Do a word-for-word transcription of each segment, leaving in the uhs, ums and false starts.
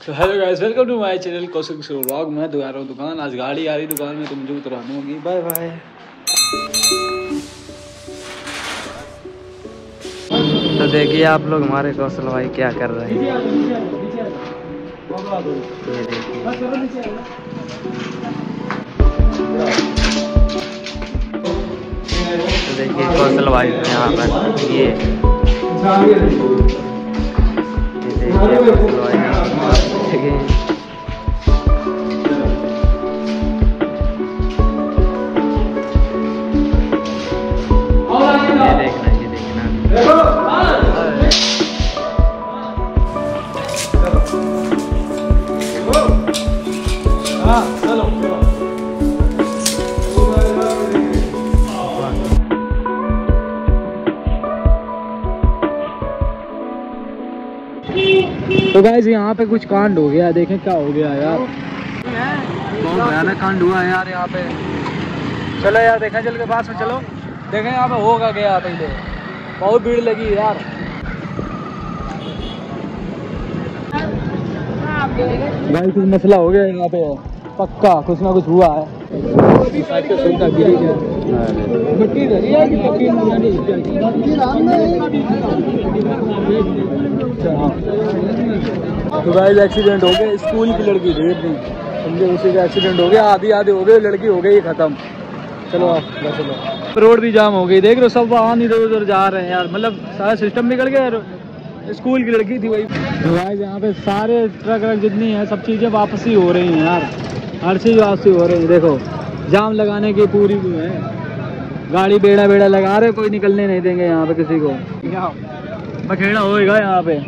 तो hello guys, welcome to my channel Kaushik vlog. मैं आ रहा हूँ दुकान, आज गाड़ी आ रही दुकान में तो मुझे उतरानी होगी। Bye bye. तो देखिए आप लोग हमारे कौशल भाई क्या कर रहे हैं। ये देखिए तो देखिए कौशल भाई यहाँ पर ये ये देखिए कौशल भाई यहाँ देखिए तो गाइस यहाँ पे कुछ कांड हो गया, देखें क्या हो गया यार। बहुत भयानक कांड हुआ है यार यहाँ पे। चलो यार देखें, चल के पास में चलो, देखें यहाँ पे होगा गया पहले। बहुत भीड़ लगी यार। गाइस कुछ मसला हो गया यहाँ पे, पक्का कुछ ना कुछ हुआ है। तो गाइस एक्सीडेंट हो गया, स्कूल की लड़की थी अपनी, समझे, उसी का एक्सीडेंट हो गया। आधी आधी हो गई, लड़की हो गई खत्म। चलो आप चलो। रोड भी जाम हो गई, देख रहे हो, सब वाहन इधर उधर जा रहे हैं यार, मतलब सारा सिस्टम बिगड़ गया यार। स्कूल की लड़की थी वही। तो गाइस यहाँ पे सारे ट्रक व्रक जितनी है सब चीज़ें वापसी हो रही हैं यार, हर चीज़ वापसी हो रही है। देखो जाम लगाने की पूरी भी है, गाड़ी बेड़ा बेड़ा लगा रहे, कोई निकलने नहीं देंगे यहाँ पे किसी को। बखेड़ा होएगा यहाँ पे,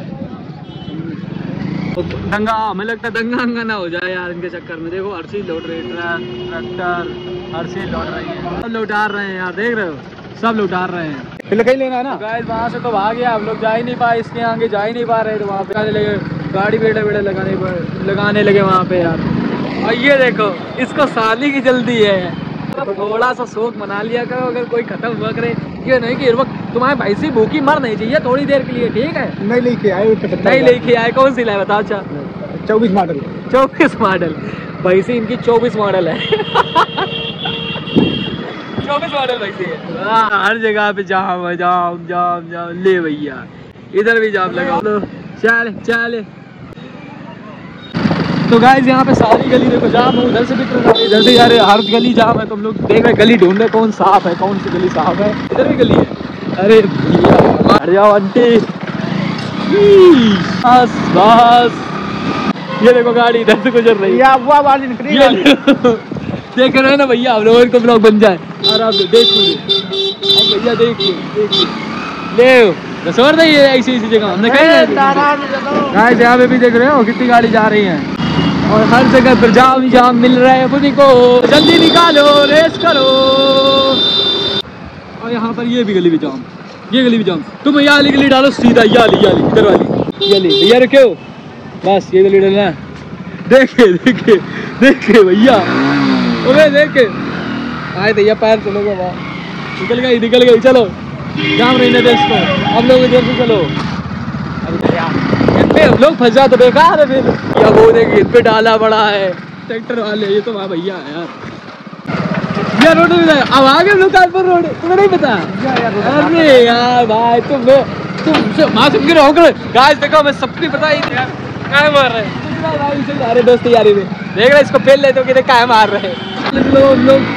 दंगा, हमें लगता है दंगा अंगा ना हो जाए यार इनके चक्कर में। देखो हर चीज लौट रही है, ट्रक ट्रैक्टर हर चीज लौट रही है, सब लौटार रहे हैं यार, देख रहे हो, सब लौटार रहे हैं। फिर कहीं लेना है ना गाइस, वहाँ से तो भाग गया, हम लोग जा ही नहीं पाए, इसके आगे जा ही नहीं पा रहे, तो वहाँ पे आने लगे, गाड़ी बेड़ा बेड़ा लगाने लगाने लगे वहाँ पे यार। और ये देखो, इसको शादी की जल्दी है, थोड़ा सा शौक मना लिया करो, अगर कोई खत्म हुआ करे, ये नहीं कि वक्त तुम्हारे भाई से भूखी मर नहीं चाहिए थोड़ी देर के लिए, ठीक है। नहीं लेके आए, नहीं लेके आए, कौन सी लाए बताओ। अच्छा चौबीस मॉडल, चौबीस मॉडल भाई से इनकी चौबीस मॉडल है। चौबीस मॉडल भाई से हर जगह पे जाम जाम जाम जाम। ले भैया इधर भी जाम लगा लो, चल चल। तो गाइस यहाँ पे सारी गली देखो जाम है, उधर से भी इधर से यार हर गली जाम है। तुम लोग देख रहे गली ढूंढ रहे कौन साफ है, कौन सी गली साफ है। इधर भी गली है, अरे भैया जाओ आंटी, बस बस। ये देखो गाड़ी इधर से गुजर रही है, देख रहे हैं ना भैया, हम लोग इनको ब्लॉग बन जाए आराम से। देख भैया, देख ले छोड़ दे, ऐसी ऐसी जगह हमने कहीं। गाइस यहाँ पे भी देख रहे हो कितनी गाड़ी जा रही है, और हर जगह पर जाम जाम मिल रहा है खुद को, जल्दी निकालो, रेस करो। और यहाँ पर ये भी गली भी जाम, ये गली भी जाम। तुम ये वाली गली डालो सीधा, ये वाली ये वाली इधर वाली ये वाली भैया रखे हो, बस ये गली डालना है। देखे देखे देखे भैया, ओए देखे आए भैया, पैर चलोगे वहाँ, निकल गई निकल गई। चलो जाम रहने दे इसको, हम लोग इधर से चलो। अरे हम लोग फंस जाते तो बेकार है फिर। या वो देखिए इन पे डाला बड़ा है ट्रैक्टर वाले, ये तो वहाँ भैया है यार। ये रोड में अब आगे हम लोग कानपुर रोड, तुम्हें नहीं पता? अरे यार भाई तुम तुम माँ सुन के रहो। गाइस देखो हमें सबकी पता ही यार, क्या मार रहे हैं जा रहे दोस्त यारी में, देख रहे इसको पेल लेते हो, क्या मार रहे हैं लोग।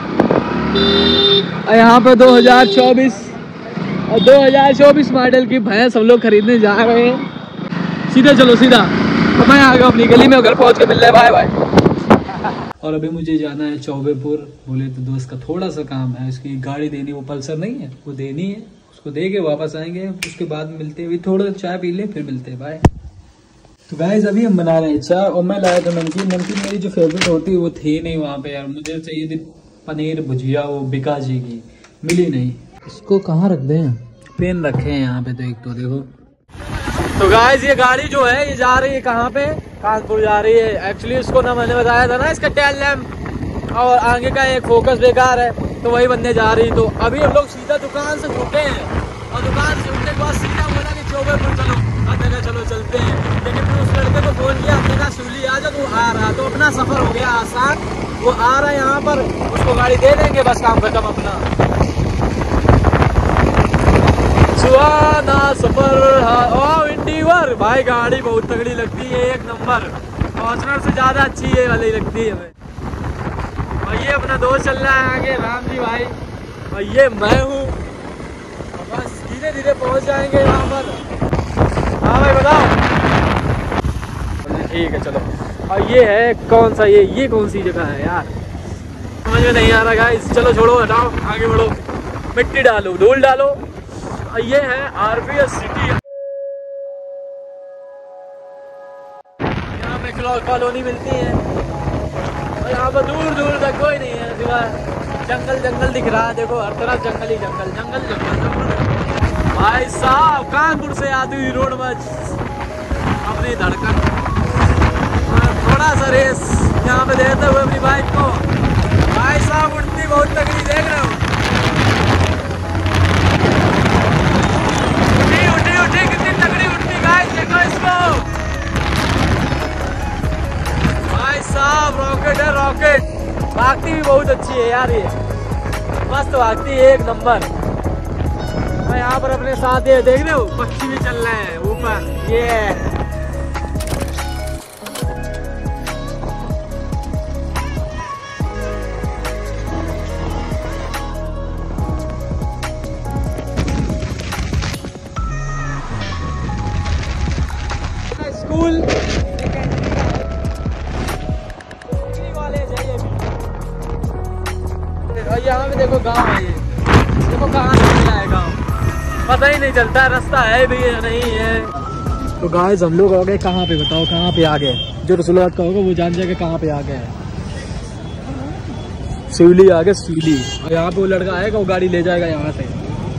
यहाँ पे दो हजार चौबीस और दो हजार चौबीस मॉडल की भैंस हम लोग खरीदने जा रहे हैं। सीधा चलो सीधा, मैं आ गया अपनी गली में, घर पहुंच के मिल रहा है, बाय बाय। और अभी मुझे जाना है चौबेपुर, बोले तो दोस्त का थोड़ा सा काम है, उसकी गाड़ी देनी, वो पल्सर नहीं है वो देनी है, उसको दे के वापस आएंगे, उसके बाद मिलते हैं। थोड़ा चाय पी ले फिर मिलते हैं, बाय। तो गाइस अभी हम बना रहे हैं चाय, और मैं लाया था नमकीन। नमकीन मेरी जो फेवरेट होती है वो थी नहीं वहाँ पे यार, मुझे चाहिए थी पनीर भुजिया, वो बिका जी की, मिली नहीं। इसको कहाँ रख दें, पेन रखे हैं यहाँ पे, तो एक तो देखो। तो गाइस ये गाड़ी जो है ये जा रही है कहाँ पे, कानपुर जा रही है। एक्चुअली इसको ना मैंने बताया था ना, इसका टेल लैम्प और आगे का एक फोकस बेकार है, तो वही बनने जा रही। तो अभी हम लोग सीधा दुकान से उठे हैं, और दुकान से उठने के बाद सीधा बोला कि चौबेपुर चलो, चलो चलते हैं। लेकिन फिर उस लड़के को फोन आ रहा, तो अपना सफर हो गया आसान। वो आ रहा है यहाँ पर, उसको गाड़ी दे देंगे, बस काम खत्म अपना। सुहाना सफर। ओ इंडिवर भाई, गाड़ी बहुत तगड़ी लगती है, एक नंबर। फॉर्च्यूनर से ज्यादा अच्छी ये वाली लगती है हमें। और ये अपना दोस्त चल रहा है आगे, राम जी भाई, और ये मैं हूँ। बस धीरे धीरे पहुँच जाएंगे यहाँ पर। हाँ भाई बताओ। ठीक है चलो। और ये है कौन सा, ये ये कौन सी जगह है यार, समझ में नहीं आ रहा गाइस। चलो छोड़ो, हटाओ, आगे बढ़ो, मिट्टी डालो, धूल डालो। और ये है आरपीएस सिटी। यहाँ पे क्लॉक कॉलोनी मिलती है, और यहाँ पर दूर दूर तक कोई नहीं है, सिवाय जंगल जंगल दिख रहा है। देखो हर तरफ जंगल ही जंगल, जंगल जंगल जंगल। भाई साहब कानपुर से आती हुई रोड में अपनी धड़कन, थोड़ा सा रेस यहाँ पे देते हुए अपनी बाइक को। भाई साहब उड़ती बहुत तगड़ी, देख रहे हो, उठी उठी उठी कितनी तगड़ी उड़ती गाइस, देखो इसको। भाई साहब रॉकेट है, रॉकेट। भागती भी बहुत अच्छी है यार, ये मस्त भागती है, एक नंबर। मैं यहाँ पर अपने साथ ये देख रहे हो, पक्षी भी चल रहे हैं ऊपर, ये स्कूल वाले जाइए। और यहाँ पे देखो गांव है, ये देखो कहाँ से है गांव, पता ही नहीं चलता रास्ता है भी या नहीं है। तो गाइस हम लोग आ गए कहाँ पे, बताओ कहाँ पे आ गए। जो रसूलाबाद का होगा वो जान जाएगा कहाँ पे आ गए। सिवली आ गए, सिवली। और यहाँ पे वो लड़का आएगा, वो गाड़ी ले जाएगा यहाँ से।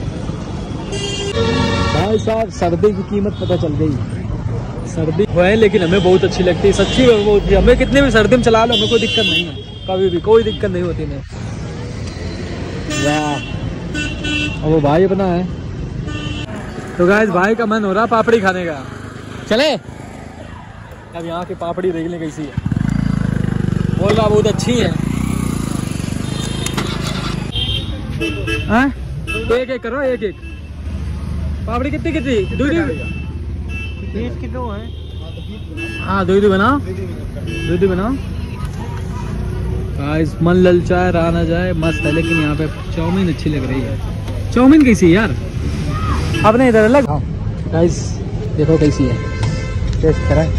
भाई साहब सर्दी की कीमत पता चल गई। सर्दी है लेकिन हमें बहुत अच्छी लगती है, सच्ची में बहुत। हमें कितने भी सर्दी में चला लो, हमें कोई दिक्कत नहीं है, कभी भी कोई दिक्कत नहीं होती है। वाह, वो भाई अपना है। तो गाइस भाई का मन हो रहा पापड़ी खाने का, चले। अब यहाँ की पापड़ी देख लें कैसी है, बोल रहा बहुत अच्छी है। हाँ? एक एक करो, एक एक पापड़ी कितनी कितनी दूध बीस किलो है। हाँ दो दो बनाओ, दो दो बनाओ। गाइस मन ललचाए रहा ना जाए, मस्त है। लेकिन यहाँ पे चाउमीन अच्छी लग रही है। चाउमीन कैसी है यार, अपने इधर अलग। गाइस देखो कैसी है, टेस्ट कराएं।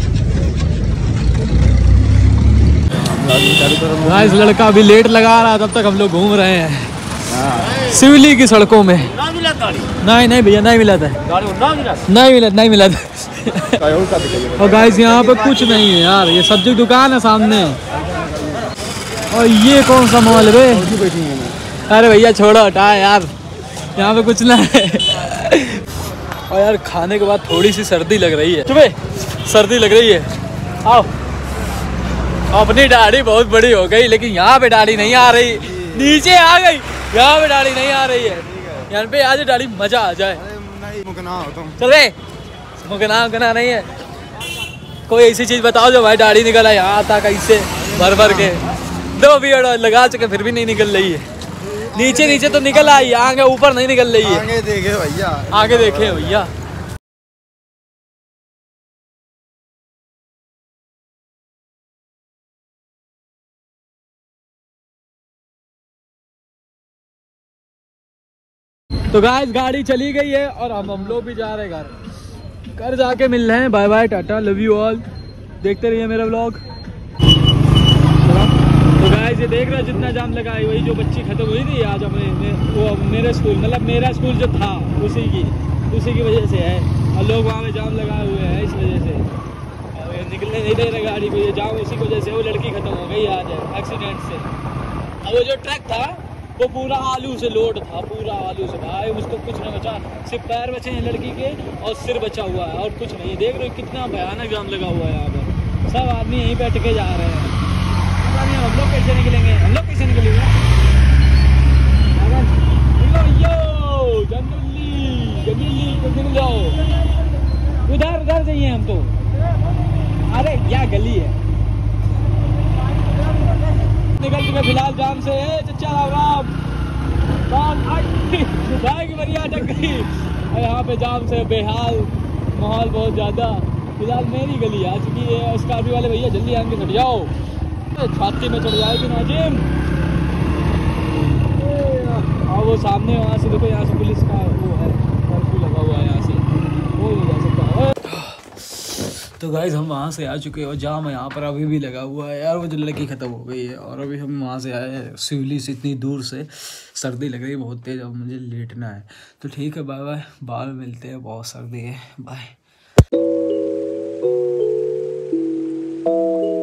गाइस लड़का अभी लेट लगा रहा, तब तक हम लोग घूम रहे हैं सिवली की सड़कों में। नहीं नहीं भैया नहीं मिला था, नहीं मिला नहीं मिला था। और गाइस यहाँ पे कुछ नहीं है यार, ये सब्जी दुकान है सामने। और ये कौन सा मॉल है बे? अरे भैया छोड़ो, हटा यार, यहाँ पे कुछ ना है। और यार खाने के बाद थोड़ी सी सर्दी लग रही है, चुपे सर्दी लग रही है। आओ, अपनी दाढ़ी बहुत बड़ी हो गई, लेकिन यहाँ पे दाढ़ी नहीं आ रही, नीचे आ गई, यहाँ पे दाढ़ी नहीं आ रही है। यहाँ पे आज दाढ़ी मजा आ जाए। चले मुकना मुकना नहीं है, कोई ऐसी चीज बताओ जो भाई दाढ़ी निकल आए। यहाँ आता कैसे भर भर के दो बियर्ड लगा चुके, फिर भी नहीं निकल रही है। नीचे नीचे तो निकल आई, आगे ऊपर नहीं निकल रही है। आगे देखे भैया, आगे देखे भैया। तो गाइस गाड़ी चली गई है और हम हम लोग भी जा रहे हैं घर। घर जाके मिल रहे हैं, bye bye tata, love you all. देखते रहिए मेरा व्लॉग। तो गाइस ये देख रहे हैं जितना जाम लगा है, वही जो बच्ची खत्म हुई थी आज हमें, वो मेरे स्कूल, मतलब मेरा स्कूल जो था उसी की उसी की वजह से है। और लोग वहाँ पे जाम लगाए हुए हैं इस वजह से, और निकलने नहीं दे रहे गाड़ी को, ये जाम इसी की वजह से। वो लड़की खत्म हो गई आज एक्सीडेंट से। और वो जो ट्रक था वो पूरा आलू से लोड था, पूरा आलू से भाई, उसको कुछ नहीं बचा, सिर्फ पैर बचे हैं लड़की के और सिर बचा हुआ है और कुछ नहीं। देख रहे हो कितना भयानक जाम लगा हुआ है यहाँ पर, सब आदमी यहीं पे अटके जा रहे हैं। हम लोग कैसे निकलेंगे, हम लोग कैसे निकलेंगे? उधर उधर जाइए हम तो। अरे क्या गली है, निकल चुके फिलहाल जाम से। चचा राम राम भाई की बढ़िया अटक गई। और यहाँ पे जाम से बेहाल माहौल बहुत ज़्यादा। फिलहाल मेरी गली आ चुकी है। स्कॉर्पियो वाले भैया जल्दी आगे हट जाओ, छाती में चढ़ जाएगी नाजिम। और वो सामने वहाँ से देखो, यहाँ से पुलिस का वो है, कर्फ्यू लगा हुआ है, यहाँ से कोई नहीं जा सकता। तो गाइस हम वहाँ से आ चुके हैं और जाम यहाँ पर अभी भी लगा हुआ है यार। वो जो लड़की ख़त्म हो गई है और अभी हम वहाँ से आए हैं सिवली से, इतनी दूर से। सर्दी लग रही है बहुत तेज़, अब मुझे लेटना है। तो ठीक है, बाय बाय, बाद में मिलते हैं, बहुत सर्दी है, बाय।